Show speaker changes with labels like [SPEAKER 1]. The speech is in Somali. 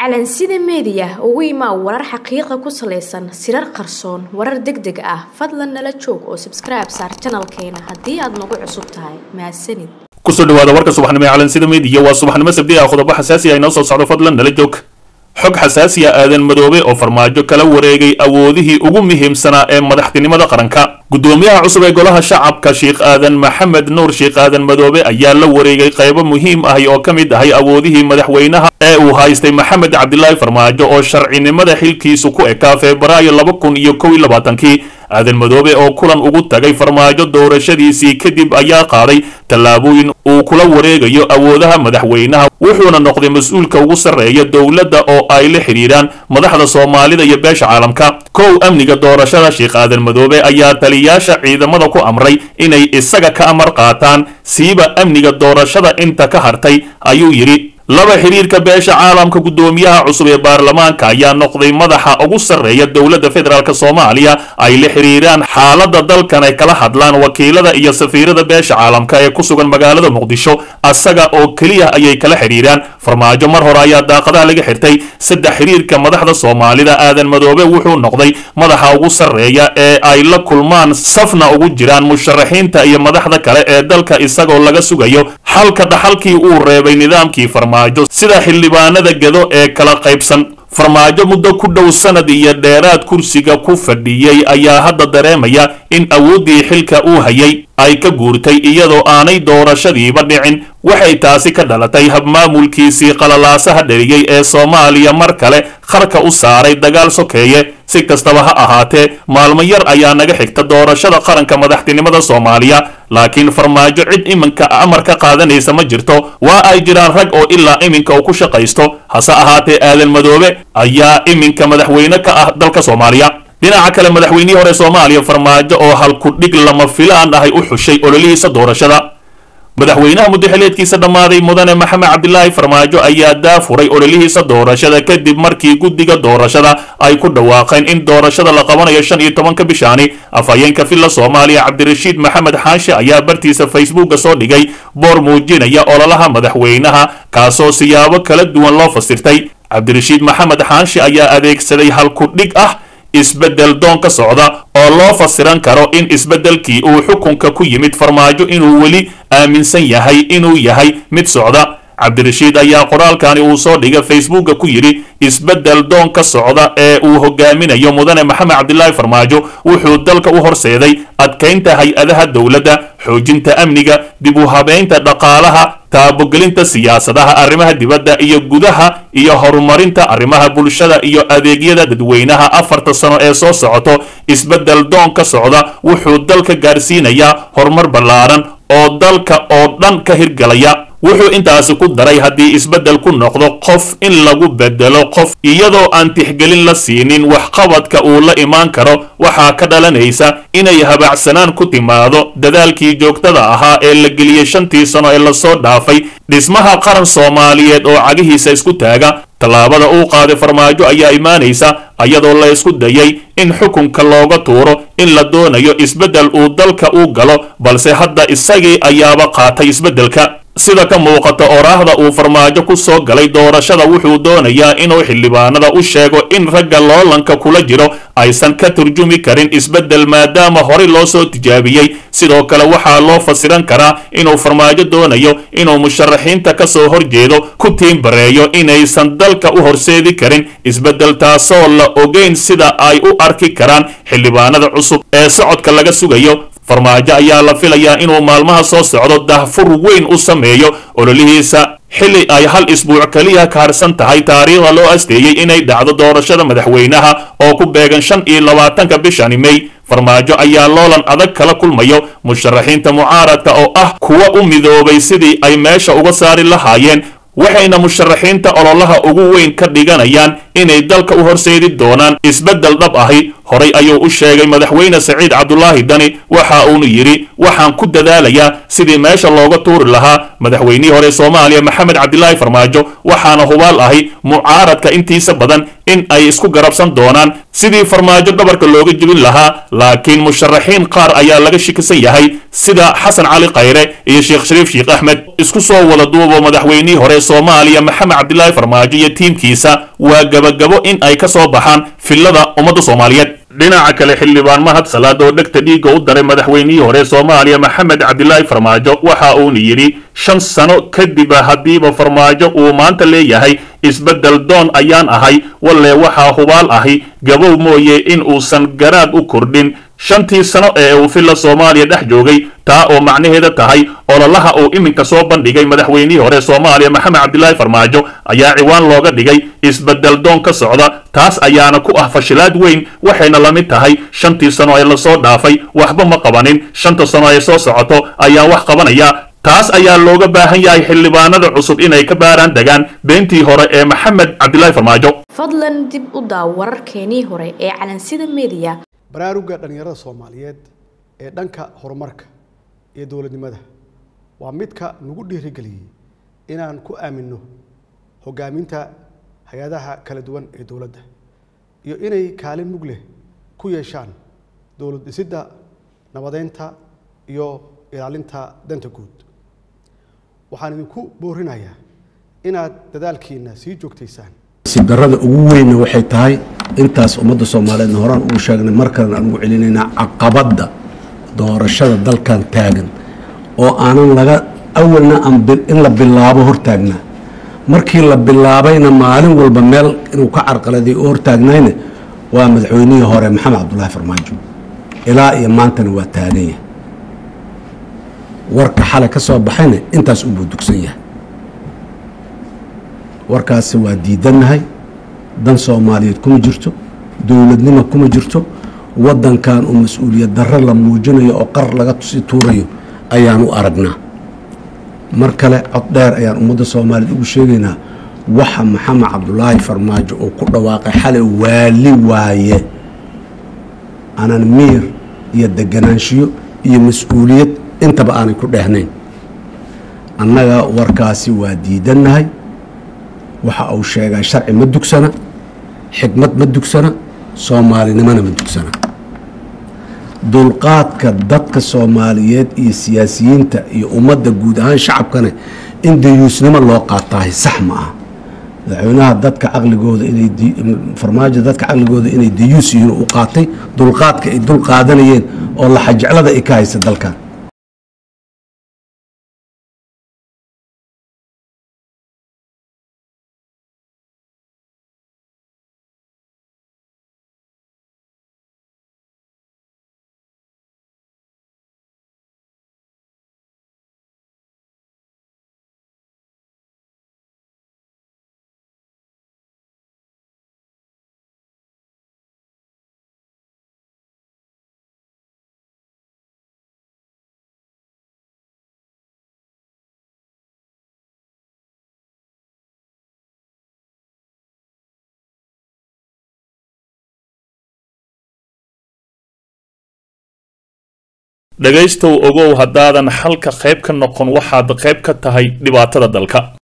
[SPEAKER 1] calansida media ugu imaa warar xaqiiqo ku saleysan sirar qarsoon warar degdeg ah fadlan nala joog oo subscribe saar channelkeena hadii aad nagu cusub tahay mahadsanid
[SPEAKER 2] kusoo dhawaada warka subaxnimo ee calansida media waa subaxnimo sabti ah qodobo xasaasi ah inoo soo socdo fadlan nala joog xog xasaasi ah aadan madoobe oo farmaajo kala wareegay awoodihii ugu muhiimsanaa ee madaxtinimada qaranka gudoomiyaha cusub ee golaha shacabka Sheikh Aadan Maxamed Nuur Sheikh Aadan Madoobe ayaa la wareegay qaybo muhiim ah oo kamid ah awoodihii madaxweynaha ee uu haystay Maxamed Cabdullaahi Farmaajo oo sharcinimada xilkiisu ku ekaa Febraayo 2021 aadan madoobe oo kulan ugu tagay farmaajo doorashadiisii kadib ayaa qaaday tallaabooyin uu kula wareegayo awoodaha madaxweynaha wuxuuna noqday mas'uulka ugu sareeya dawladda oo ay la xiriiraan madaxda Soomaalida iyo beesha caalamka kow amniga doorashada Sheikh Aadan Madoobe ayaa taliyaasha ciidamada ku amray inay isaga ka amar qaataan siiba amniga doorashada inta ka hartay ayuu yiri laba xiriirka beesha caalamka gudoomiyaha cusub ee baarlamaanka ayaa noqday madaxa ugu sareeya dawladda federaalka Soomaaliya ay la xiriiraan xaaladda dalkan ay kala hadlaan wakiilada iyo safiirada beesha caalamka ee ku sugan magaalada Muqdisho asaga oo kaliya ayay kala xiriiraan farmaajo mar hore ayaa daaqadaha laga xirtay saddex xiriirka madaxda Soomaalida aadan madoobe wuxuu noqday madaxa ugu sareeya ee ay la kulmaan safna ugu jiraan musharaxiinta iyo madaxda kale ee dalka isagoo laga sugayo halka dhaxalkii uu reebay nidaamkii sida xildhibaanada gado ee kala qaybsan farmaajo muddo ku dhow sanad iyo dheeraad kursiga ku fadhiyay ayaa hadda dareemaya in awoodii xilka uu hayay ay ka guurtay iyadoo aanay doorashadiiba dhicin waxay taasi ka dhalatay habmaamulkiisii qalalaasaha dhaliyay ee Soomaaliya mar kale qarka u saaray dagaal sokeeye si kastaba ha ahaatee maalmo yar ayaa naga xigta doorashada qaranka madaxtinimada Soomaaliya laakiin farmaajo cid iminka amar ka qaadanaysa ma jirto waa ay jiraan rag oo ilaa iminka uu ku shaqaysto hase ahaatee aadan madoobe ayaa iminka madaxweyne ka ah dalka Soomaaliya dhinaca kale madaxweynihii hore Soomaaliya farmaajo oo halku dhig lama filaan ah u xushay ololihiisa doorashada madaxweynaha muddaxileedkiisa dhamaaday mudane Maxamed Cabdullaahi Farmaajo ayaa daafuray ololihiisa doorashada kadib markii guddiga doorashada ay ku dhawaaqeen in doorashada la qabanayo 15 bishaani afhayeenka filla Soomaaliya Cabdirashiid Maxamed Xaashi ayaa bartiisa Facebook soo dhigay boor muujinaya ololaha madaxweynaha kaasoo siyaabo kala duwan loo fasirtay Cabdirashiid Maxamed Xaashi ayaa adeegsaday halku dhig ah isbedel doon ka socda oo loo fasiran karo in isbedelkii uu xukunka ku yimid farmaajo inuu weli aaminsan yahay inuu yahay mid socda Cabdirashiid ayaa qoraalkani uu soo dhigay Facebook ku yiri isbedel doon ka socda ee uu hogaaminayo mudane Maxamed Cabdullaahi Farmaajo wuxuu dalka u horseeday adkeynta hay'adaha dawladda xoojinta amniga dib u habeynta dhaqaalaha taabogelinta siyaasadaha arrimaha dibadda iyo gudaha iyo horumarinta arrimaha bulshada iyo adeegyada dadweynaha 4 sano ee soo socoto isbedel doon ka socda wuxuu dalka gaarsiinayaa horumar ballaaran oo dalka oo dhan ka hirgalaya wuxuu intaasi ku daray haddii isbedel ku noqdo qof in lagu bedelo qof iyadoo aan tixgelin la siinin waxqabadka uu la imaan karo waxaa ka dhalanaysa inay habacsanaan ku timaado dadaalkii joogtada ahaa ee la geliyay 5 sano ee la soo dhaafay dhismaha qaran Soomaaliyeed oo cagihiisa isku taaga talaabada uu qaaday farmaajo ayaa imaanaysa ayadoo la isku dayay in xukunka looga tuuro in la doonayo isbedel uu dalka u galo balse hadda isagii ayaaba qaatay isbedelka sida ka muuqata oraahda uu farmaajo ku soo galay doorashada wuxuu doonayaa inuu xildhibaanada u sheego in ragga loolanka kula jiro aysan ka turjumi karin isbedel maadaama hore loo soo tijaabiyay sidoo kale waxaa loo fasiran karaa inuu farmaajo doonayo inuu musharaxiinta ka soo horjeedo ku tiimbareeyo inaysan dalka u horseedi karin isbedel taasoo la ogeyn sida ay u arki karaan xildhibaanada cusub ee socodka laga sugayo farmaajo ayaa la filayaa inuu maalmaha soo socdo dahfur weyn u sameeyo ololihiisa xilli ay hal isbuuc kaliya ka harsan tahay taariikhda loo asteeyay inay dhacdo doorashada madaxweynaha oo ku beegan 25 bishan May farmaajo ayaa loolan adag kala kulmayo musharaxiinta mucaaradka oo ah kuwa u midoobay sidii ay meesha uga saari lahaayeen waxayna musharaxiinta ololaha ugu weyn ka dhiganayaan inay dalka u horseedi doonaan isbedel dhab ahi horay ayuu u sheegay madaxweyne Saciid Cabdullaahi Dani waxa uu yiri waxaan ku dadaalayaa sidii meesha looga tuuri lahaa madaxweynihii hore Soomaaliya Maxamed Cabdilaahi Farmaajo waxaana hubaal ahi mucaaradka intiisa badan in ay isku garabsan doonaan sidii Farmaajo dhabarka looga jibin lahaa laakiin musharaxiin qaar ayaa laga shakisan yahay sida Xasan Cali Khayre iyo Sheekh Shariif Sheekh Axmed isku soo wada duubo madaxweynihii hore Soomaaliya Maxamed Cabdilaahi Farmaajo iyo tiimkiisa waa gabagabo in ay ka soo baxaan filada ummadda Soomaaliyeed dhinaca kale xildhibaan Mahad Salaad oo dhagta dhiiga u daray madaxweynihii hore Soomaaliya Maxamed Cabdilaahi Farmaajo waxa uu yiri 5 sano kadib hadiiba Farmaajo uu maanta leeyahay isbedel doon ayaan ahay walle waxa hubaal ahi gabow mooye in uusan garaad u kordhin 5 sano ee uu filla Soomaaliya dhex joogay taa oo macnaheedu tahay ololaha uu iminka soo bandhigay madaxweynihii hore Soomaaliya Maxamed Cabdilaahi Farmaajo ayaa ciwaan looga dhigay isbedel doon ka socda taas ayaana ku ah fashilaad weyn waxayna la mid tahay 5 sano ee la soo dhaafay waxba ma qabanin 5 sano ee soo socoto ayaa wax qabanaya taas ayaa looga baahan yahay xildhibaanada cusub inay ka baaraan degaan beentii hore ee Maxamed Cabdilaahi Farmaajo
[SPEAKER 1] fadlan dib u daaw wararkeenii hore ee Calansida Media
[SPEAKER 3] baraaruga dhalinyarada Soomaaliyeed ee dhanka horumarka iyo dawladnimada waa midka nagu dhiirigeliyay inaan ku aamino hogaaminta hay'adaha kala duwan ee dawladda iyo inay kaalin mug leh ku yeeshaan dawlad dhisidda nabadeynta iyo ilaalinta danta guud waxaan idinku boorinayaa inaad dadaalkiina sii joogtaysaan
[SPEAKER 4] sidarada ugu weyn waxay tahay intaas ummadda Soomaaliyeed horaan u sheegnay markaan aan ugu celinayna caqabada doorashada dalkan taagan oo aanan laga awalna in la bilaabo hortaagna markii la bilaabayna maalin walba meel inuu ka carqaladay oo hortaagnayna waa madaxweynihii hore Maxamed Cabdilaahi Farmaajo ilaa iyo maantana waa taagaya warka xalay ka soo baxayna intaas uu budugsan yahay warkaasi waa diidanahay dan Soomaaliyeed kuma jirto dawladnimo kuma jirto wadankan oo mas'uuliyad darro la muujinayo oo qar laga tusi tuurayo ayaan u aragnaa mar kale cod dheer ayaan ummadda Soomaaliyeed ugu sheegaynaa waxa Maxamed Cabdilaahi Farmaajo oo ku dhawaaqay xalay waali waaye anan miir iyo deganaanshiyo iyo mas'uuliyad intaba aanay ku dheehnayn annaga warkaasi waa diidanahay waxa uu sheegay sharci ma dugsana xikmad ma dugsana Soomaalinimana ma dugsana dulqaadka dadka Soomaaliyeed iyo siyaasiyiinta iyo ummadda guud ahaan shacabkana in dayuusnimo loo qaatay sax ma aha madaxweynaha dadka aqligooda inay Farmaajo dadka aqligooda inay dayuus yihiin u qaatay dulqaadka ay dul qaadanayeen oo la xajaclada ay ka haysa dalkan
[SPEAKER 2] dhagaystow ogow haddaadan xalka qayb ka noqon waxaad qayb ka tahay dhibaatada dalka